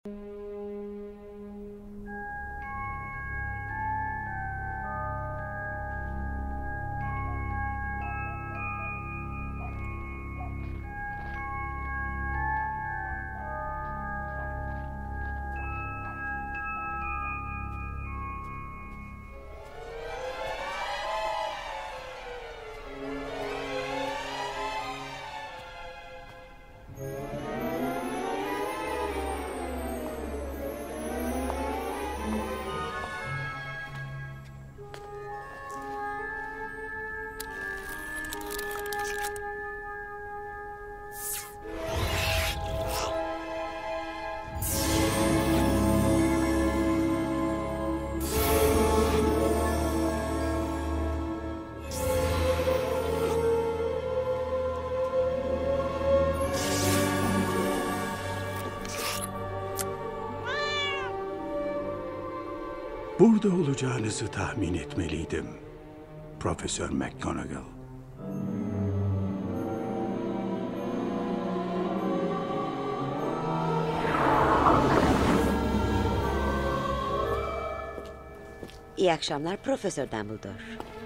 Burada olacağınızı tahmin etmeliydim, Profesör McGonagall. İyi akşamlar Profesör Dumbledore.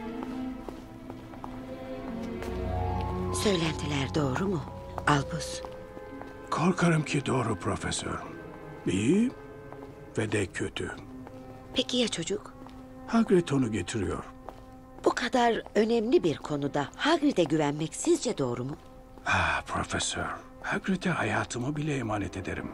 Söylentiler doğru mu, Albus? Korkarım ki doğru Profesör. İyi ve de kötü. Peki ya çocuk? Hagrid onu getiriyor. Bu kadar önemli bir konuda Hagrid'e güvenmek sizce doğru mu? Profesör, Hagrid'e hayatımı bile emanet ederim.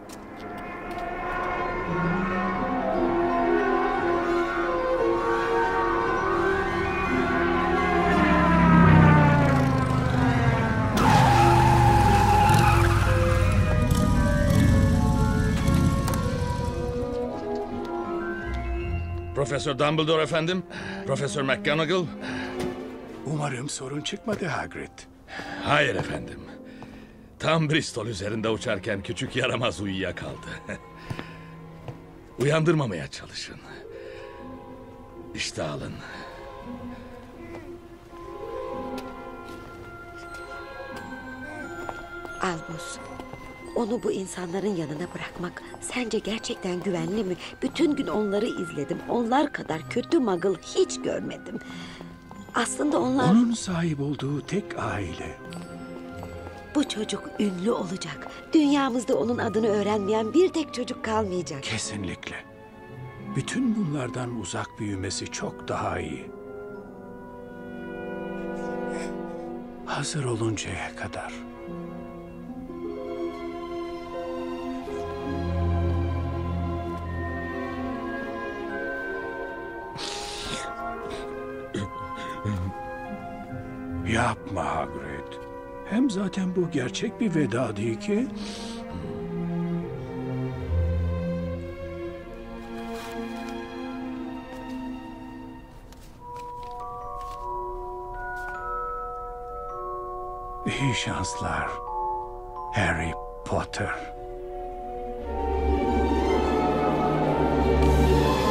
Profesör Dumbledore efendim, Profesör McGonagall. Umarım sorun çıkmadı Hagrid. Hayır efendim. Tam Bristol üzerinde uçarken küçük yaramaz uyuyakaldı. Uyandırmamaya çalışın. İşte alın. Albus, onu bu insanların yanına bırakmak sence gerçekten güvenli mi? Bütün gün onları izledim. Onlar kadar kötü Muggle hiç görmedim. Aslında onlar... Onun sahip olduğu tek aile. Bu çocuk ünlü olacak. Dünyamızda onun adını öğrenmeyen bir tek çocuk kalmayacak. Kesinlikle. Bütün bunlardan uzak büyümesi çok daha iyi. Hazır oluncaya kadar. Yapma Hagrid. Hem zaten bu gerçek bir veda değil ki. İyi şanslar, Harry Potter.